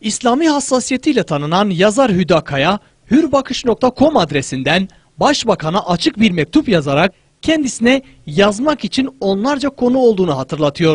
İslami hassasiyetiyle tanınan yazar Hüda Kaya, hürbakış.com adresinden Başbakan'a açık bir mektup yazarak kendisine yazmak için onlarca konu olduğunu hatırlatıyor.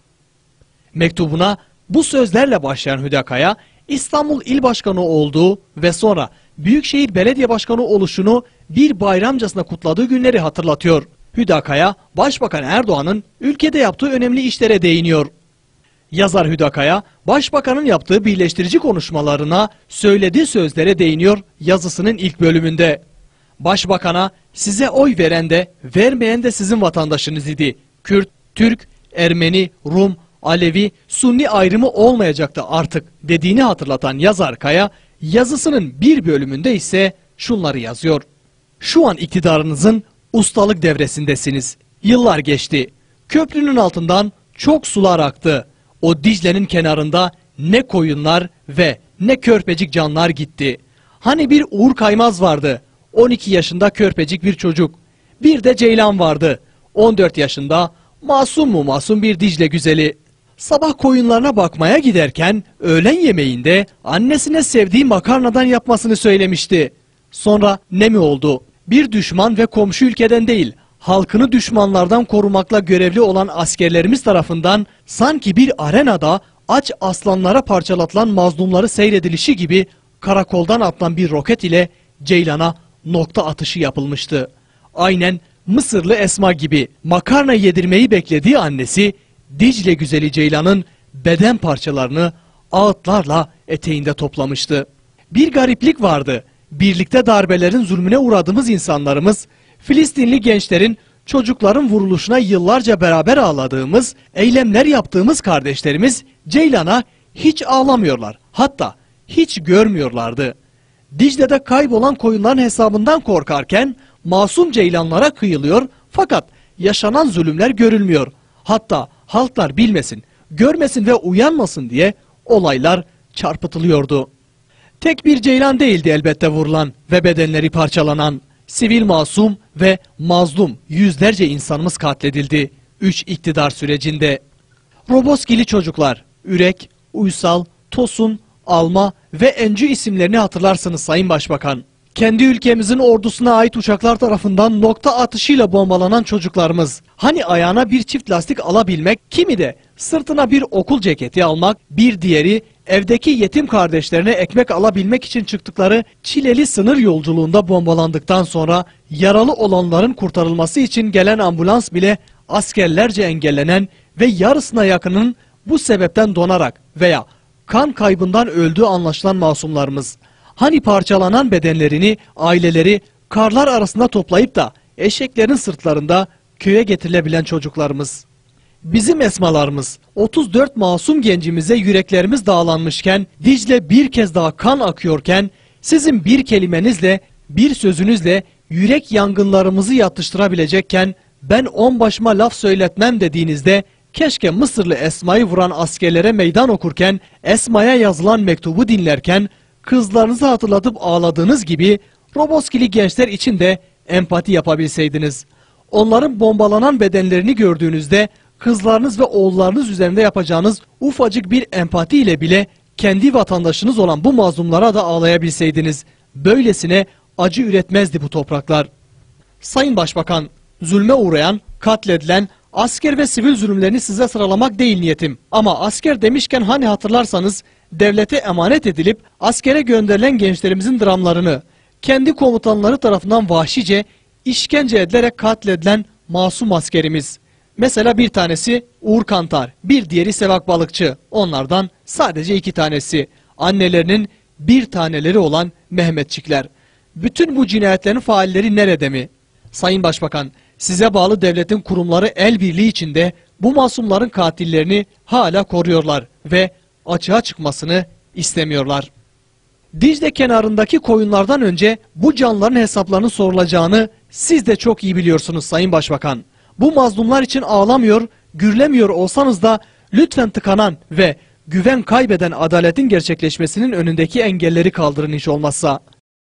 Mektubuna bu sözlerle başlayan Hüda Kaya, İstanbul İl Başkanı olduğu ve sonra Büyükşehir Belediye Başkanı oluşunu bir bayramcasına kutladığı günleri hatırlatıyor. Hüda Kaya, Başbakan Erdoğan'ın ülkede yaptığı önemli işlere değiniyor. Yazar Hüda Kaya, Başbakan'ın yaptığı birleştirici konuşmalarına, söylediği sözlere değiniyor yazısının ilk bölümünde. Başbakan'a size oy veren de vermeyen de sizin vatandaşınız idi. Kürt, Türk, Ermeni, Rum, Alevi, Sunni ayrımı olmayacaktı artık dediğini hatırlatan yazar Kaya, yazısının bir bölümünde ise şunları yazıyor. Şu an iktidarınızın ustalık devresindesiniz. Yıllar geçti. Köprünün altından çok sular aktı. O Dicle'nin kenarında ne koyunlar ve ne körpecik canlar gitti. Hani bir Uğur Kaymaz vardı. 12 yaşında körpecik bir çocuk. Bir de Ceylan vardı. 14 yaşında masum mu masum bir Dicle güzeli. Sabah koyunlarına bakmaya giderken öğlen yemeğinde annesine sevdiği makarnadan yapmasını söylemişti. Sonra ne mi oldu? Bir düşman ve komşu ülkeden değil, halkını düşmanlardan korumakla görevli olan askerlerimiz tarafından sanki bir arenada aç aslanlara parçalatılan mazlumları seyredilişi gibi karakoldan atılan bir roket ile Ceylan'a nokta atışı yapılmıştı. Aynen Mısırlı Esma gibi makarna yedirmeyi beklediği annesi Dicle güzeli Ceylan'ın beden parçalarını ağıtlarla eteğinde toplamıştı. Bir gariplik vardı. Birlikte darbelerin zulmüne uğradığımız insanlarımız, Filistinli gençlerin, çocukların vuruluşuna yıllarca beraber ağladığımız, eylemler yaptığımız kardeşlerimiz Ceylan'a hiç ağlamıyorlar. Hatta hiç görmüyorlardı. Dicle'de kaybolan koyunların hesabından korkarken masum ceylanlara kıyılıyor fakat yaşanan zulümler görülmüyor. Hatta halklar bilmesin, görmesin ve uyanmasın diye olaylar çarpıtılıyordu. Tek bir ceylan değildi elbette vurulan ve bedenleri parçalanan. Sivil masum ve mazlum yüzlerce insanımız katledildi 3 iktidar sürecinde. Roboskili çocuklar, Ürek, Uysal, Tosun, Alma ve Encü isimlerini hatırlarsınız Sayın Başbakan. Kendi ülkemizin ordusuna ait uçaklar tarafından nokta atışıyla bombalanan çocuklarımız. Hani ayağına bir çift lastik alabilmek, kimi de sırtına bir okul ceketi almak, bir diğeri evdeki yetim kardeşlerine ekmek alabilmek için çıktıkları çileli sınır yolculuğunda bombalandıktan sonra yaralı olanların kurtarılması için gelen ambulans bile askerlerce engellenen ve yarısına yakının bu sebepten donarak veya kan kaybından öldüğü anlaşılan masumlarımız. Hani parçalanan bedenlerini aileleri karlar arasında toplayıp da eşeklerin sırtlarında köye getirilebilen çocuklarımız. Bizim esmalarımız, 34 masum gencimize yüreklerimiz dağlanmışken, Dicle bir kez daha kan akıyorken, sizin bir kelimenizle, bir sözünüzle yürek yangınlarımızı yatıştırabilecekken, ben onbaşıma laf söyletmem dediğinizde, keşke Mısırlı Esma'yı vuran askerlere meydan okurken, Esma'ya yazılan mektubu dinlerken, kızlarınızı hatırlatıp ağladığınız gibi, Roboskili gençler için de empati yapabilseydiniz. Onların bombalanan bedenlerini gördüğünüzde, kızlarınız ve oğullarınız üzerinde yapacağınız ufacık bir empati ile bile kendi vatandaşınız olan bu mazlumlara da ağlayabilseydiniz, böylesine acı üretmezdi bu topraklar. Sayın Başbakan, zulme uğrayan, katledilen, asker ve sivil zulümlerini size sıralamak değil niyetim. Ama asker demişken hani hatırlarsanız, devlete emanet edilip askere gönderilen gençlerimizin dramlarını, kendi komutanları tarafından vahşice işkence edilerek katledilen masum askerimiz. Mesela bir tanesi Uğur Kantar, bir diğeri Sevak Balıkçı. Onlardan sadece 2 tanesi. Annelerinin bir taneleri olan Mehmetçikler. Bütün bu cinayetlerin failleri nerede mi? Sayın Başbakan, size bağlı devletin kurumları el birliği içinde bu masumların katillerini hala koruyorlar ve açığa çıkmasını istemiyorlar. Dicle kenarındaki koyunlardan önce bu canlıların hesaplarının sorulacağını siz de çok iyi biliyorsunuz Sayın Başbakan. Bu mazlumlar için ağlamıyor, gürlemiyor olsanız da lütfen tıkanan ve güven kaybeden adaletin gerçekleşmesinin önündeki engelleri kaldırın hiç olmazsa.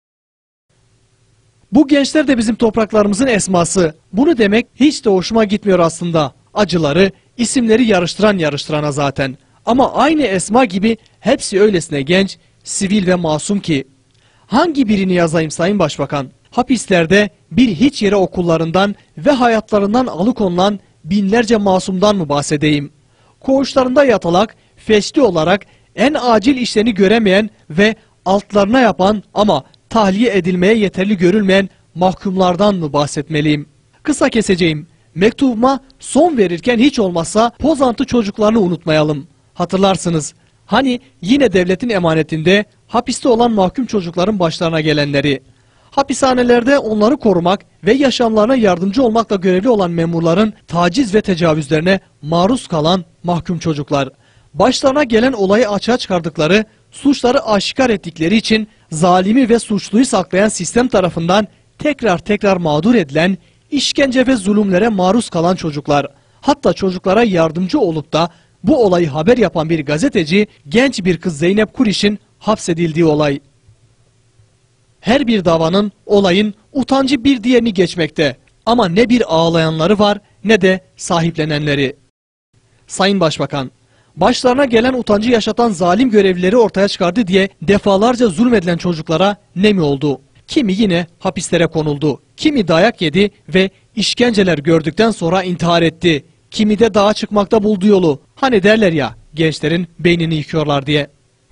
Bu gençler de bizim topraklarımızın esması. Bunu demek hiç de hoşuma gitmiyor aslında. Acıları, isimleri yarıştırana zaten. Ama aynı Esma gibi hepsi öylesine genç, sivil ve masum ki. Hangi birini yazayım Sayın Başbakan? Hapislerde bir hiç yere okullarından ve hayatlarından alıkonulan binlerce masumdan mı bahsedeyim? Koğuşlarında yatalak, fesli olarak en acil işlerini göremeyen ve altlarına yapan ama tahliye edilmeye yeterli görülmeyen mahkumlardan mı bahsetmeliyim? Kısa keseceğim. Mektubuma son verirken hiç olmazsa Pozantı çocuklarını unutmayalım. Hatırlarsınız. Hani yine devletin emanetinde hapiste olan mahkum çocukların başlarına gelenleri. Hapishanelerde onları korumak ve yaşamlarına yardımcı olmakla görevli olan memurların taciz ve tecavüzlerine maruz kalan mahkum çocuklar. Başlarına gelen olayı açığa çıkardıkları, suçları aşikar ettikleri için zalimi ve suçluyu saklayan sistem tarafından tekrar tekrar mağdur edilen, işkence ve zulümlere maruz kalan çocuklar. Hatta çocuklara yardımcı olup da bu olayı haber yapan bir gazeteci, genç bir kız Zeynep Kuriş'in hapsedildiği olay. Her bir davanın, olayın utancı bir diğerini geçmekte. Ama ne bir ağlayanları var ne de sahiplenenleri. Sayın Başbakan, başlarına gelen utancı yaşatan zalim görevlileri ortaya çıkardı diye defalarca zulmedilen çocuklara ne mi oldu? Kimi yine hapislere konuldu, kimi dayak yedi ve işkenceler gördükten sonra intihar etti. Kimi de dağa çıkmakta buldu yolu. Hani derler ya, gençlerin beynini yıkıyorlar diye.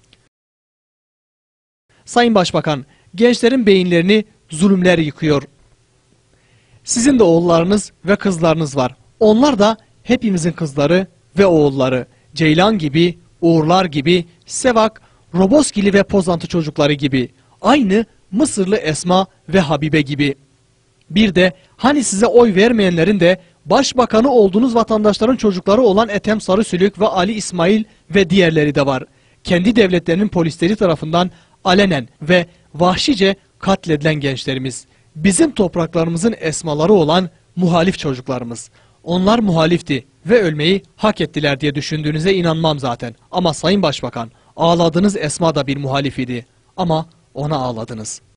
Sayın Başbakan, gençlerin beyinlerini zulümler yıkıyor. Sizin de oğullarınız ve kızlarınız var. Onlar da hepimizin kızları ve oğulları. Ceylan gibi, Uğurlar gibi, Sevak, Roboskili ve Pozantı çocukları gibi. Aynı Mısırlı Esma ve Habibe gibi. Bir de hani size oy vermeyenlerin de başbakanı olduğunuz vatandaşların çocukları olan Ethem Sarısülük ve Ali İsmail ve diğerleri de var. Kendi devletlerinin polisleri tarafından alenen ve vahşice katledilen gençlerimiz. Bizim topraklarımızın esmaları olan muhalif çocuklarımız. Onlar muhalifti ve ölmeyi hak ettiler diye düşündüğünüze inanmam zaten. Ama Sayın Başbakan, ağladığınız Esma da bir muhalif idi. Ama ona ağladınız.